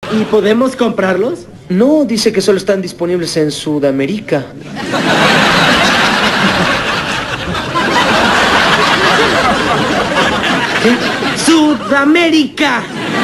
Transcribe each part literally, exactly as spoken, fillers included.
¿Y podemos comprarlos? No, dice que solo están disponibles en Sudamérica. ¿Qué? ¡Sudamérica!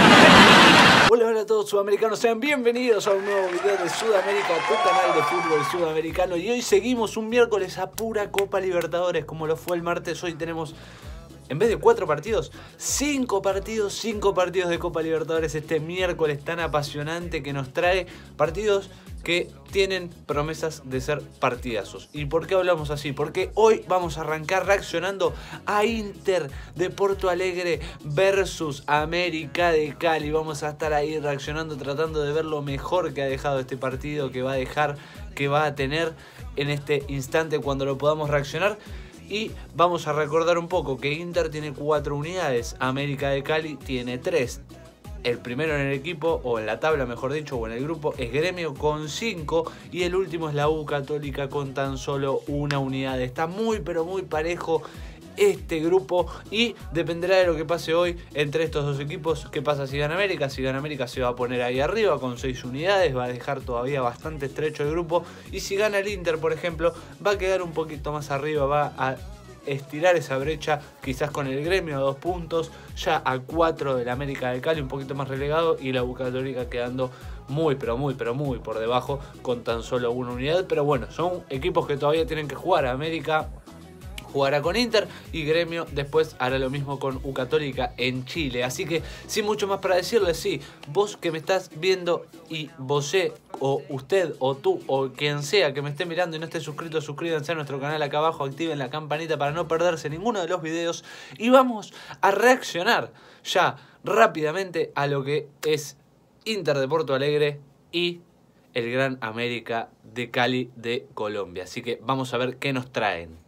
Hola, hola a todos sudamericanos, sean bienvenidos a un nuevo video de Sudamérica, tu canal de fútbol sudamericano. Y hoy seguimos un miércoles a pura Copa Libertadores, como lo fue el martes. Hoy tenemos, en vez de cuatro partidos, cinco partidos, cinco partidos de Copa Libertadores este miércoles tan apasionante que nos trae partidos que tienen promesas de ser partidazos. ¿Y por qué hablamos así? Porque hoy vamos a arrancar reaccionando a Inter de Porto Alegre versus América de Cali. Vamos a estar ahí reaccionando, tratando de ver lo mejor que ha dejado este partido, que va a dejar, que va a tener en este instante cuando lo podamos reaccionar. Y vamos a recordar un poco que Inter tiene cuatro unidades, América de Cali tiene tres. El primero en el equipo, o en la tabla mejor dicho, o en el grupo, es Gremio con cinco. Y el último es la U Católica con tan solo una unidad. Está muy pero muy parejo este grupo y dependerá de lo que pase hoy entre estos dos equipos. ¿Qué pasa si gana América? Si gana América se va a poner ahí arriba con seis unidades, va a dejar todavía bastante estrecho el grupo. Y si gana el Inter, por ejemplo, va a quedar un poquito más arriba, va a estirar esa brecha, quizás con el Gremio a dos puntos, ya a cuatro del América de Cali, un poquito más relegado, y la U Católica quedando muy pero muy pero muy por debajo con tan solo una unidad. Pero bueno, son equipos que todavía tienen que jugar. América jugará con Inter y Gremio después hará lo mismo con U Católica en Chile. Así que sin mucho más para decirles, sí, vos que me estás viendo y vos, o usted, o tú, o quien sea que me esté mirando y no esté suscrito, suscríbanse a nuestro canal acá abajo, activen la campanita para no perderse ninguno de los videos. Y vamos a reaccionar ya rápidamente a lo que es Inter de Porto Alegre y el Gran América de Cali de Colombia. Así que vamos a ver qué nos traen.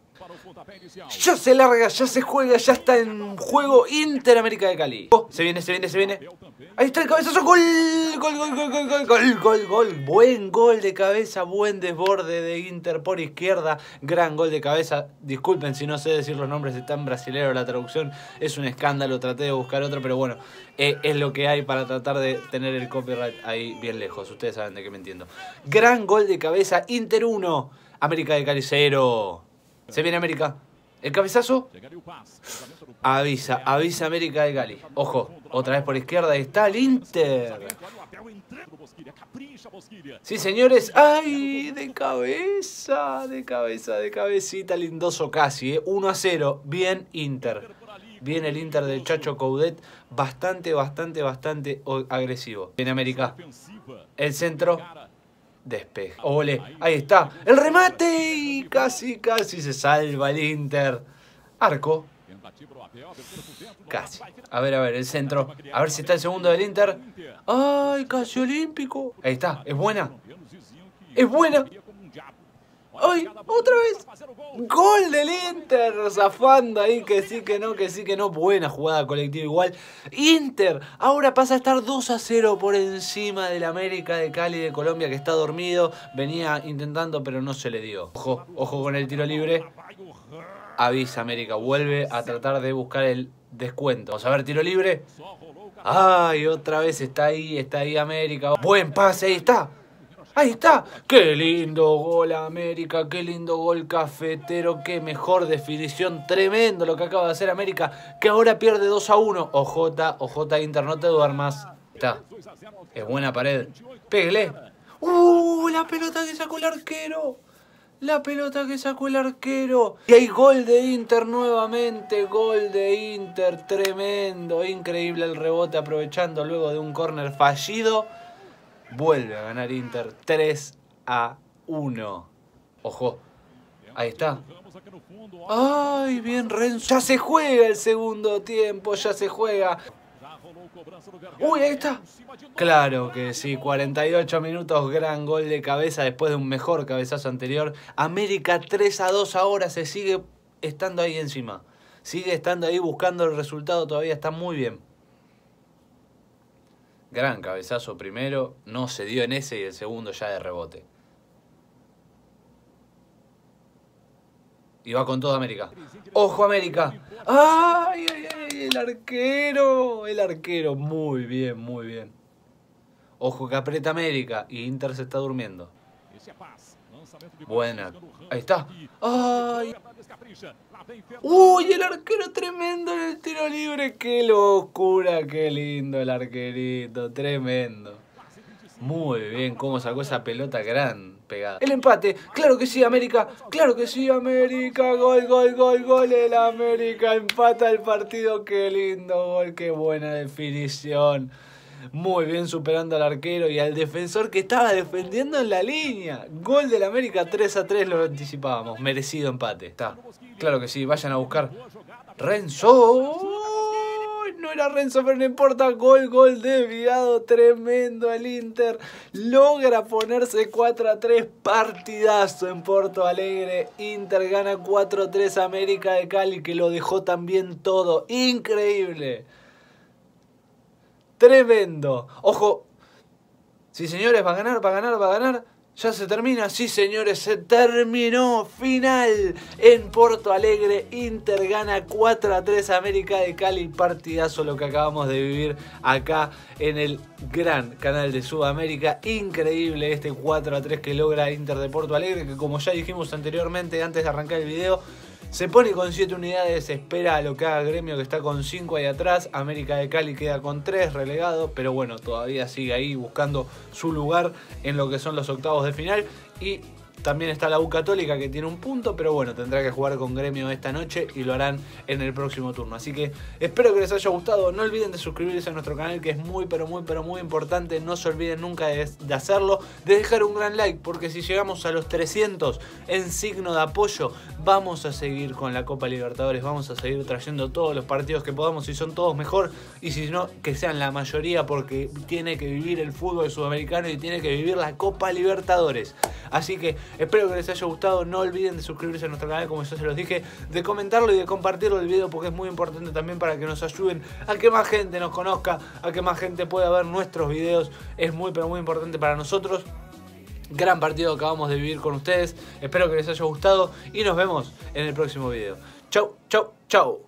Ya se larga, ya se juega, ya está en juego Inter América de Cali. Oh, se viene, se viene, se viene. Ahí está el cabezazo, gol, gol, gol, gol, gol, gol, gol, gol, gol. Buen gol de cabeza, buen desborde de Inter por izquierda. Gran gol de cabeza. Disculpen si no sé decir los nombres, está en brasilero la traducción. Es un escándalo, traté de buscar otro, pero bueno, eh, es lo que hay para tratar de tener el copyright ahí bien lejos. Ustedes saben de qué me entiendo. Gran gol de cabeza, Inter uno, América de Cali cero. Se viene América. El cabezazo. Avisa, avisa América de Cali. Ojo, otra vez por izquierda. Ahí está el Inter. Sí, señores. ¡Ay! De cabeza, de cabeza, de cabecita. Lindoso casi, ¿eh? uno a cero. Bien Inter. Bien el Inter del Chacho Coudet. Bastante, bastante, bastante agresivo. Viene América. El centro. Despeja. Ole, ahí está. El remate y casi, casi se salva el Inter. Arco. Casi. A ver, a ver, el centro. A ver si está el segundo del Inter. Ay, casi olímpico. Ahí está, es buena. Es buena. ¡Ay! ¡Otra vez! ¡Gol del Inter! Zafando ahí, que sí, que no, que sí, que no. Buena jugada colectiva igual. Inter ahora pasa a estar dos a cero por encima del América de Cali de Colombia, que está dormido. Venía intentando, pero no se le dio. Ojo, ojo con el tiro libre. Avisa América, vuelve a tratar de buscar el descuento. Vamos a ver, tiro libre. ¡Ay! Otra vez está ahí, está ahí América. Buen pase, ahí está. Ahí está. Qué lindo gol América, qué lindo gol cafetero, qué mejor definición, tremendo lo que acaba de hacer América, que ahora pierde dos a uno. Ojota, ojota Inter, no te duermas. Está. Es buena pared. Pégale. Uh, la pelota que sacó el arquero. La pelota que sacó el arquero. Y hay gol de Inter nuevamente. Gol de Inter, tremendo, increíble el rebote, aprovechando luego de un córner fallido. Vuelve a ganar Inter tres a uno. Ojo. Ahí está. Ay, bien Renzo. Ya se juega el segundo tiempo. Ya se juega. Uy, ahí está. Claro que sí. cuarenta y ocho minutos. Gran gol de cabeza después de un mejor cabezazo anterior. América tres a dos ahora. Se sigue estando ahí encima. Sigue estando ahí buscando el resultado. Todavía está muy bien. Gran cabezazo primero, no se dio en ese y el segundo ya de rebote. Y va con todo América. ¡Ojo América! ¡Ay, ay, ay! El arquero, el arquero. Muy bien, muy bien. Ojo que aprieta América y Inter se está durmiendo. Buena. Ahí está. ¡Ay! ¡Uy! El arquero tremendo en el tiro libre. ¡Qué locura! ¡Qué lindo el arquerito! Tremendo. Muy bien cómo sacó esa pelota gran pegada. El empate. Claro que sí, América. Claro que sí, América. Gol, gol, gol, gol. El América empata el partido. ¡Qué lindo gol! ¡Qué buena definición! Muy bien superando al arquero y al defensor que estaba defendiendo en la línea. Gol del América tres a tres, lo anticipábamos. Merecido empate. Está. Claro que sí, vayan a buscar. Renzo. No era Renzo, pero no importa. Gol, gol desviado. Tremendo el Inter. Logra ponerse cuatro a tres. Partidazo en Porto Alegre. Inter gana cuatro a tres a América de Cali, que lo dejó también todo. Increíble. Tremendo. Ojo. Sí, señores, va a ganar, va a ganar, va a ganar. Ya se termina. Sí, señores, se terminó. Final en Porto Alegre. Inter gana cuatro a tres a América de Cali. Partidazo lo que acabamos de vivir acá en el gran canal de Sudamérica. Increíble este cuatro a tres que logra Inter de Porto Alegre, que como ya dijimos anteriormente antes de arrancar el video, se pone con siete unidades, espera a lo que haga Gremio, que está con cinco ahí atrás. América de Cali queda con tres, relegado, pero bueno, todavía sigue ahí buscando su lugar en lo que son los octavos de final. Y también está la U Católica, que tiene un punto, pero bueno, tendrá que jugar con Gremio esta noche y lo harán en el próximo turno. Así que espero que les haya gustado. No olviden de suscribirse a nuestro canal, que es muy, pero muy, pero muy importante. No se olviden nunca de, de hacerlo, de dejar un gran like, porque si llegamos a los trescientos en signo de apoyo, vamos a seguir con la Copa Libertadores. Vamos a seguir trayendo todos los partidos que podamos. Si son todos mejor, y si no, que sean la mayoría, porque tiene que vivir el fútbol sudamericano y tiene que vivir la Copa Libertadores. Así que espero que les haya gustado. No olviden de suscribirse a nuestro canal, como yo se los dije, de comentarlo y de compartirlo el video, porque es muy importante también para que nos ayuden a que más gente nos conozca, a que más gente pueda ver nuestros videos. Es muy, pero muy importante para nosotros. Gran partido que acabamos de vivir con ustedes. Espero que les haya gustado y nos vemos en el próximo video. Chau, chau, chau.